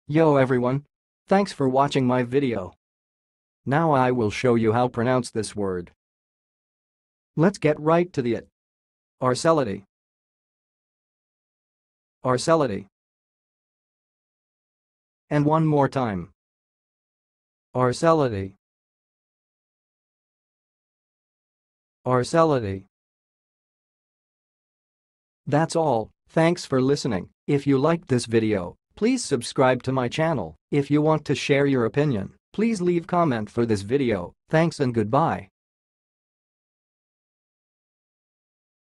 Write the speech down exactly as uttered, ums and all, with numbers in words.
Yo everyone! Thanks for watching my video. Now I will show you how to pronounce this word. Let's get right to the it. Arcellidae. Arcellidae. And one more time. Arcellidae. Arcellidae. That's all, thanks for listening. If you liked this video, please subscribe to my channel. If you want to share your opinion, please leave comment for this video. Thanks and goodbye.